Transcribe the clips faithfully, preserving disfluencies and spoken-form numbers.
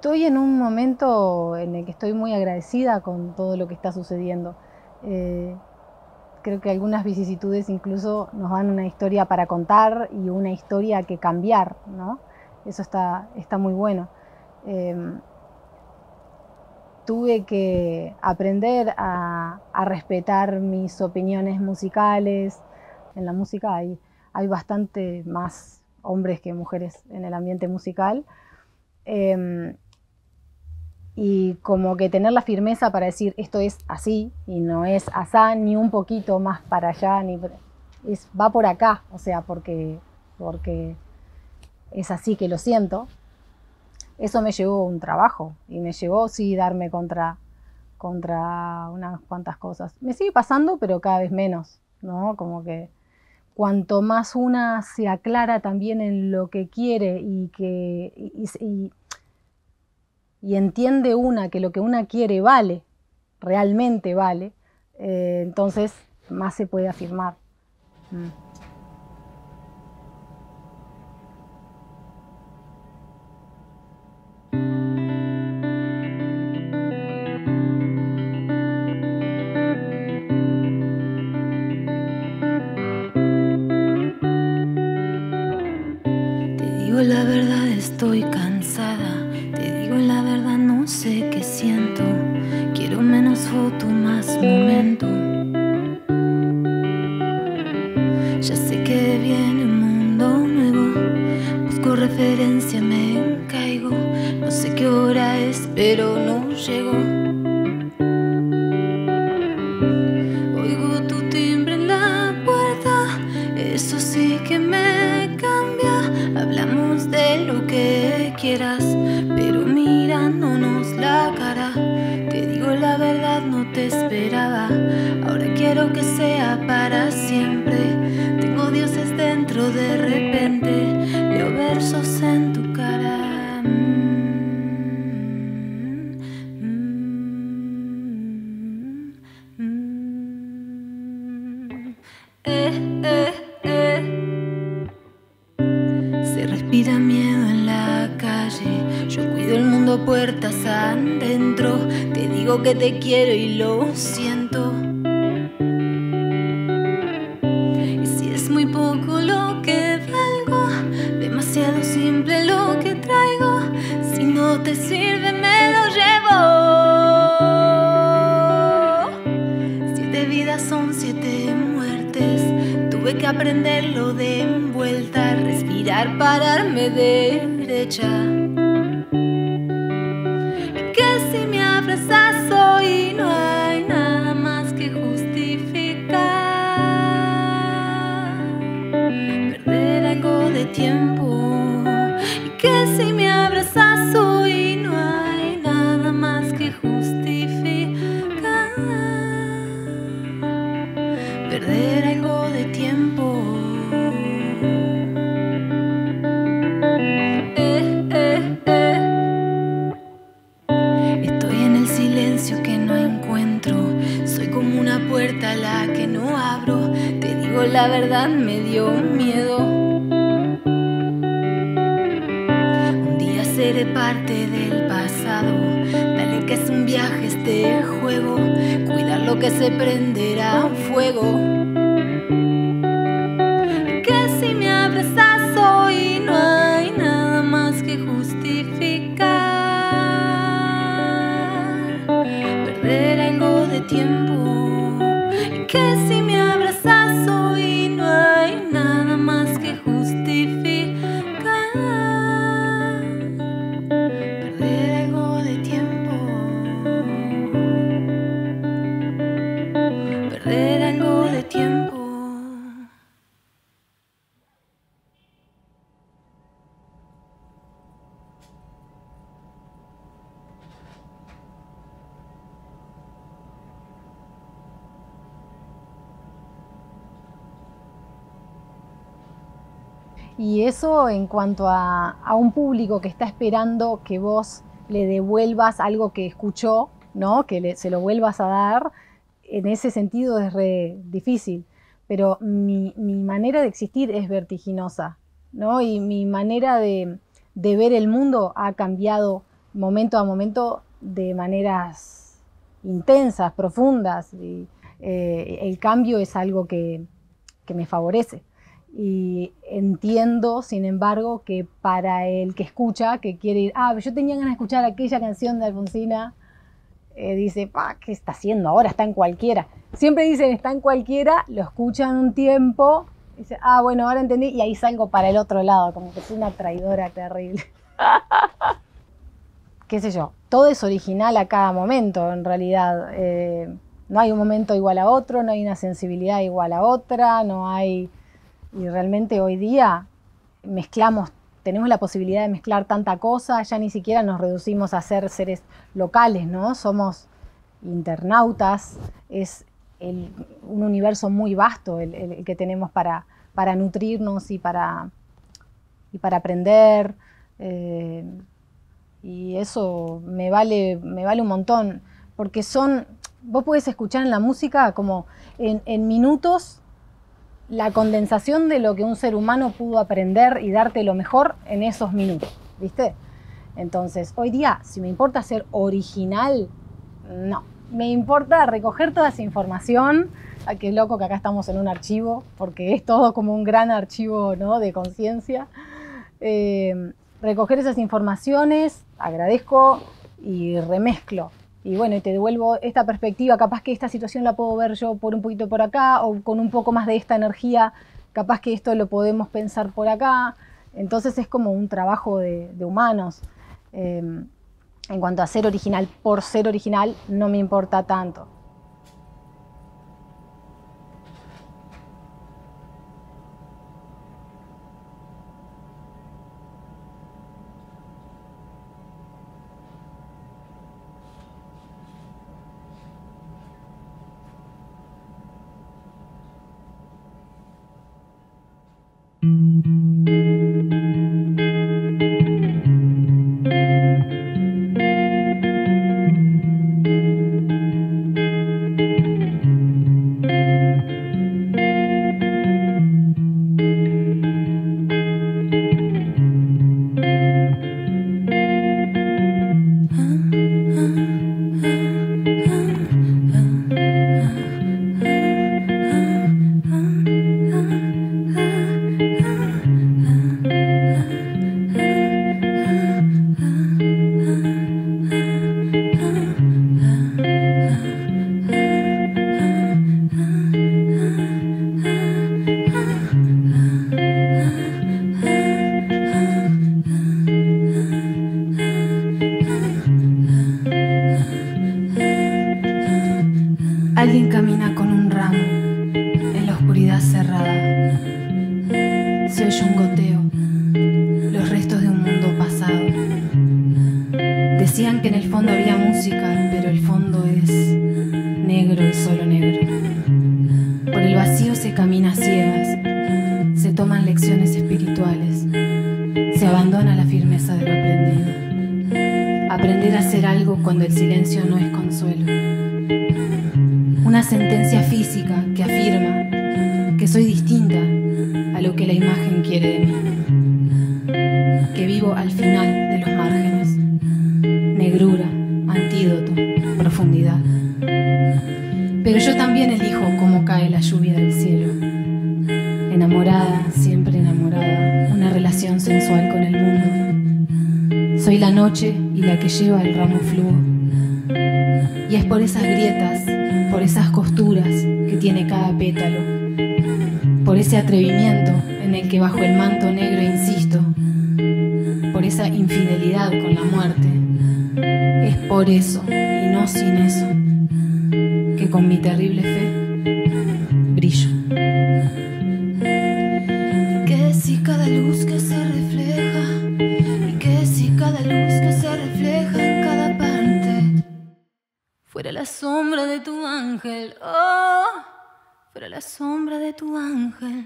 Estoy en un momento en el que estoy muy agradecida con todo lo que está sucediendo. Eh, creo que algunas vicisitudes incluso nos dan una historia para contar y una historia que cambiar, ¿no? Eso está, está muy bueno. Eh, tuve que aprender a, a respetar mis opiniones musicales. En la música hay, hay bastante más hombres que mujeres en el ambiente musical. Eh, y como que tener la firmeza para decir esto es así y no es asá ni un poquito más para allá, ni es, va por acá, o sea, porque, porque es así que lo siento. Eso me llevó un trabajo y me llevó sí darme contra, contra unas cuantas cosas. Me sigue pasando, pero cada vez menos, ¿no? Como que cuanto más una se aclara también en lo que quiere y que y, y, y entiende una que lo que una quiere vale, realmente vale, eh, entonces más se puede afirmar. Mm. Te digo la verdad, estoy cansada. Te digo la verdad, no sé qué siento. Quiero menos foto, más momento. Ya sé que viene un mundo nuevo. Busco referencia, me caigo. No sé qué hora es, pero no llego. Oigo tu timbre en la puerta. Eso sí que me cambia. Hablamos de lo que quieras, pero mirándonos la cara. Te digo la verdad, no te esperaba. Ahora quiero que sea para siempre. Tengo dioses dentro de repente. Leo versos en tu cara. Mm, mm, mm. Eh, eh, eh. Se respira miedo en la calle. Yo cuido el mundo puertas adentro. Te digo que te quiero y lo siento. Y si es muy poco lo que valgo, demasiado simple lo que traigo. Si no te sirve me lo llevo. Siete vidas son siete muertes. Tuve que aprenderlo de envuelta. Respirar, pararme derecha. Y que si me abrazas hoy no hay nada más que justificar. Perder algo de tiempo. Y que si me abrazas hoy no hay nada más que justificar. Perder algo de tiempo. Eh, eh, eh. Estoy en el silencio que no encuentro. Soy como una puerta a la que no abro. Te digo la verdad, me dio miedo. Un día seré parte del pasado. Dale que es un viaje este juego. Cuidar lo que se prenderá fuego. Y que si me abrazas hoy no hay nada más que justificar. Perder algo de tiempo. Y que si me abrazas hoy no hay nada más que justificar. Perder algo de tiempo. Perder algo de tiempo. Y eso en cuanto a, a un público que está esperando que vos le devuelvas algo que escuchó, ¿no? Que le, se lo vuelvas a dar, en ese sentido es re difícil. Pero mi, mi manera de existir es vertiginosa, ¿no? Y mi manera de, de ver el mundo ha cambiado momento a momento de maneras intensas, profundas. Y, eh, el cambio es algo que, que me favorece. Y entiendo, sin embargo, que para el que escucha, que quiere ir, ah, yo tenía ganas de escuchar aquella canción de Alfonsina, eh, dice, pa, ¿qué está haciendo ahora? Está en cualquiera. Siempre dicen, está en cualquiera, lo escuchan un tiempo, dice, ah, bueno, ahora entendí, y ahí salgo para el otro lado, como que soy una traidora terrible. Qué sé yo, todo es original a cada momento, en realidad. Eh, no hay un momento igual a otro, no hay una sensibilidad igual a otra, no hay... Y realmente hoy día mezclamos, tenemos la posibilidad de mezclar tanta cosa, ya ni siquiera nos reducimos a ser seres locales, ¿no? Somos internautas, es el, un universo muy vasto el, el, el que tenemos para, para nutrirnos y para, y para aprender. Eh, y eso me vale, me vale un montón, porque son, vos podés escuchar en la música como en, en minutos la condensación de lo que un ser humano pudo aprender y darte lo mejor en esos minutos, ¿viste? Entonces, hoy día, si me importa ser original, no. Me importa recoger toda esa información. Ay, qué loco que acá estamos en un archivo, porque es todo como un gran archivo, ¿no?, de conciencia. Eh, recoger esas informaciones, agradezco y remezclo. Y bueno, y te devuelvo esta perspectiva, capaz que esta situación la puedo ver yo por un poquito por acá, o con un poco más de esta energía, capaz que esto lo podemos pensar por acá. Entonces es como un trabajo de, de humanos. Eh, en cuanto a ser original por ser original, no me importa tanto. Alguien camina con un ramo en la oscuridad cerrada. Se oye un goteo, los restos de un mundo pasado. Decían que en el fondo había música, pero el fondo es negro y solo negro. Por el vacío se camina a ciegas, se toman lecciones espirituales, se abandona la firmeza de lo aprendido. Aprender a hacer algo cuando el silencio no es consuelo. Una sentencia física que afirma que soy distinta a lo que la imagen quiere de mí, que vivo al final de los márgenes, negrura, antídoto, profundidad. Pero yo también elijo cómo cae la lluvia del cielo, enamorada, siempre enamorada, una relación sensual con el mundo. Soy la noche y la que lleva el ramo fluo, y es por esas grietas, por esas costuras que tiene cada pétalo, por ese atrevimiento en el que bajo el manto negro insisto, por esa infidelidad con la muerte. Es por eso, y no sin eso, que con mi terrible fe brillo. Y que si cada luz que se refleja, y que si cada luz que se refleja en cada parte fuera la sombra de tu ángel, oh, fuera la sombra de tu ángel.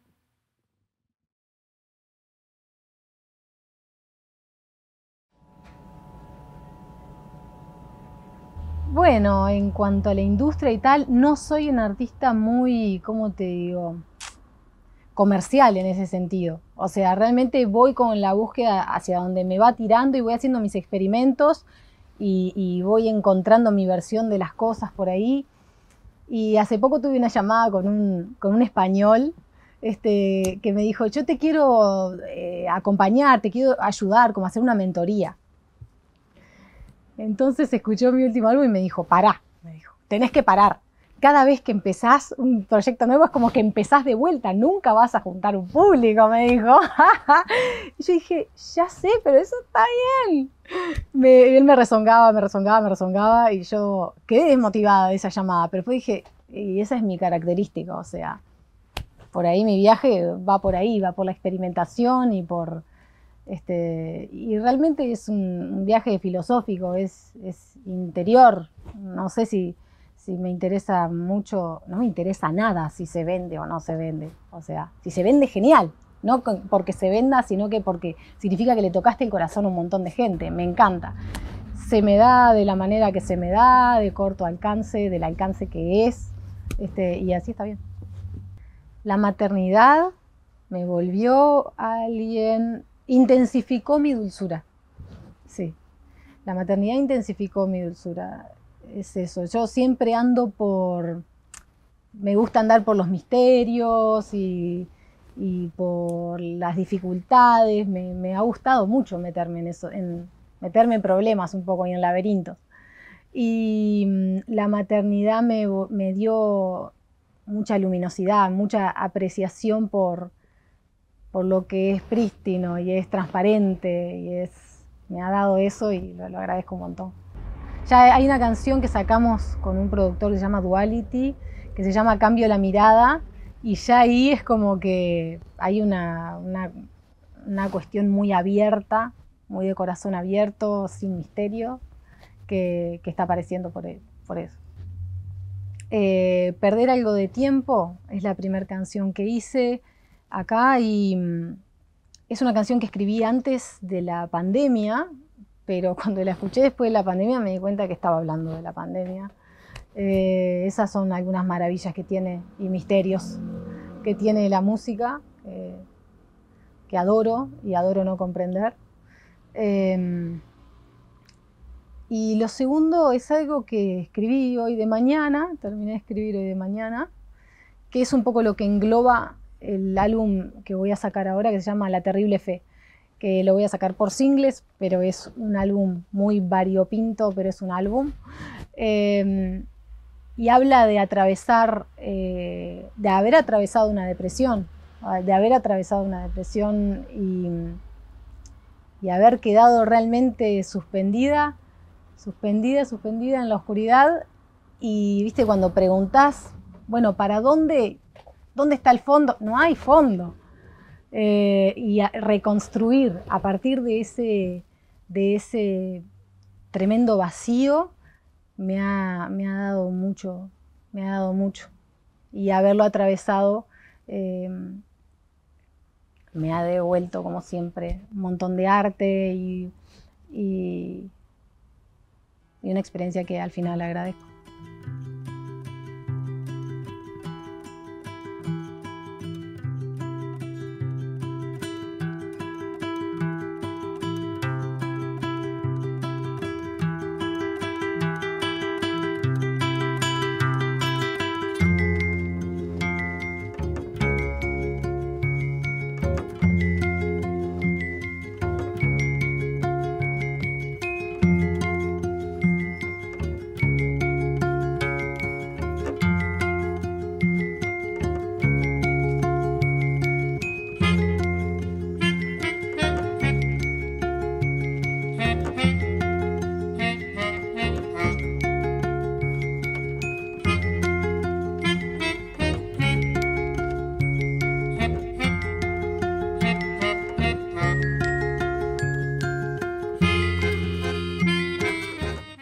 Bueno, en cuanto a la industria y tal, no soy un artista muy, ¿cómo te digo?, comercial en ese sentido. O sea, realmente voy con la búsqueda hacia donde me va tirando y voy haciendo mis experimentos y, y voy encontrando mi versión de las cosas por ahí. Y hace poco tuve una llamada con un, con un español este, que me dijo, yo te quiero eh, acompañar, te quiero ayudar, como hacer una mentoría. Entonces escuchó mi último álbum y me dijo, pará, me dijo, tenés que parar. Cada vez que empezás un proyecto nuevo es como que empezás de vuelta, nunca vas a juntar un público, me dijo. Y yo dije, ya sé, pero eso está bien. Me, él me rezongaba, me rezongaba, me rezongaba y yo quedé desmotivada de esa llamada, pero después dije, y esa es mi característica, o sea, por ahí mi viaje va por ahí, va por la experimentación y por... Este, y realmente es un, un viaje filosófico, es, es interior, no sé si... Si me interesa mucho, no me interesa nada si se vende o no se vende. O sea, si se vende, genial. No porque se venda, sino que porque significa que le tocaste el corazón a un montón de gente. Me encanta. Se me da de la manera que se me da, de corto alcance, del alcance que es. Este, y así está bien. La maternidad me volvió alguien, intensificó mi dulzura. Sí, la maternidad intensificó mi dulzura. Es eso, yo siempre ando por, me gusta andar por los misterios y, y por las dificultades, me, me ha gustado mucho meterme en eso, en, meterme en problemas un poco y en laberintos. Y mm, la maternidad me, me dio mucha luminosidad, mucha apreciación por, por lo que es prístino y es transparente y es, me ha dado eso y lo, lo agradezco un montón. Ya hay una canción que sacamos con un productor que se llama Duality, que se llama Cambio la mirada, y ya ahí es como que hay una, una, una cuestión muy abierta, muy de corazón abierto, sin misterio, que, que está apareciendo por, él, por eso. Eh, Perder algo de tiempo es la primera canción que hice acá y es una canción que escribí antes de la pandemia, pero cuando la escuché después de la pandemia me di cuenta que estaba hablando de la pandemia. Eh, esas son algunas maravillas que tiene y misterios que tiene la música, eh, que adoro y adoro no comprender. Eh, y lo segundo es algo que escribí hoy de mañana, terminé de escribir hoy de mañana, que es un poco lo que engloba el álbum que voy a sacar ahora, que se llama La Terrible Fe, que lo voy a sacar por singles, pero es un álbum muy variopinto, pero es un álbum. Eh, y habla de atravesar, eh, de haber atravesado una depresión, de haber atravesado una depresión y, y haber quedado realmente suspendida, suspendida, suspendida en la oscuridad. Y viste, cuando preguntás, bueno, ¿para dónde, dónde está el fondo? No hay fondo. Eh, y a reconstruir a partir de ese, de ese tremendo vacío me ha, me ha dado mucho, me ha dado mucho. Y haberlo atravesado eh, me ha devuelto, como siempre, un montón de arte y, y, y una experiencia que al final agradezco.